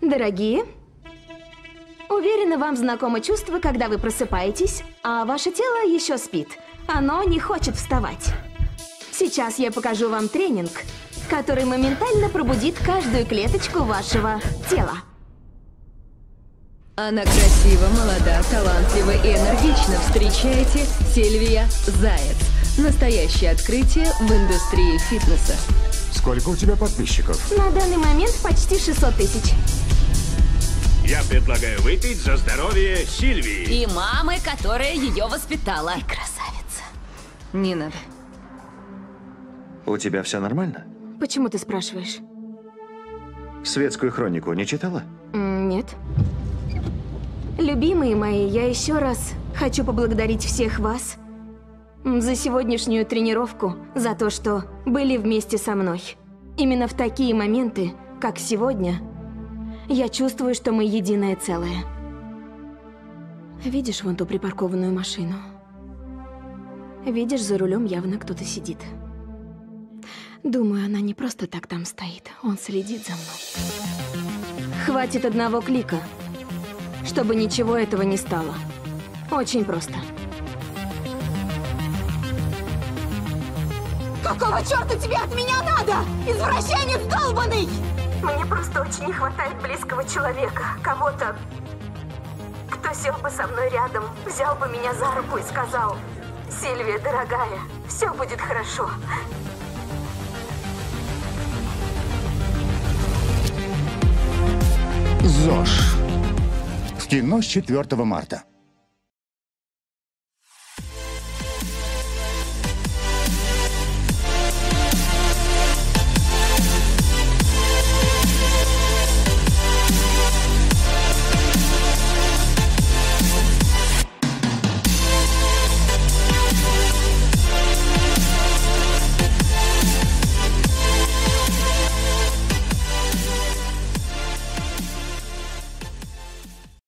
Дорогие, уверена, вам знакомо чувство, когда вы просыпаетесь, а ваше тело еще спит. Оно не хочет вставать. Сейчас я покажу вам тренинг, который моментально пробудит каждую клеточку вашего тела. Она красива, молода, талантлива и энергична. Встречайте Сильвия Заяц. Настоящее открытие в индустрии фитнеса. Сколько у тебя подписчиков? На данный момент почти 600 тысяч. Я предлагаю выпить за здоровье Сильвии. И мамы, которая ее воспитала. И красавица. Не надо. У тебя все нормально? Почему ты спрашиваешь? Светскую хронику не читала? Нет. Любимые мои, я еще раз хочу поблагодарить всех вас за сегодняшнюю тренировку, за то, что были вместе со мной. Именно в такие моменты, как сегодня, я чувствую, что мы единое целое. Видишь вон ту припаркованную машину? Видишь, за рулем явно кто-то сидит. Думаю, она не просто так там стоит. Он следит за мной. Хватит одного клика, чтобы ничего этого не стало. Очень просто. Какого черта тебе от меня надо? Извращенец долбаный! Мне просто очень не хватает близкого человека. Кого-то, кто сел бы со мной рядом, взял бы меня за руку и сказал: Сильвия, дорогая, все будет хорошо. ЗОЖ. В кино с 4 марта.